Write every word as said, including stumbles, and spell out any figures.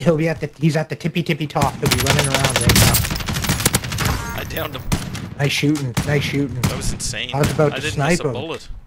he'll be at the. He's at the tippy tippy top. He'll be running around right now. I downed him. Nice shooting. Nice shooting. That was insane. I was about I to didn't snipe miss a him. bullet.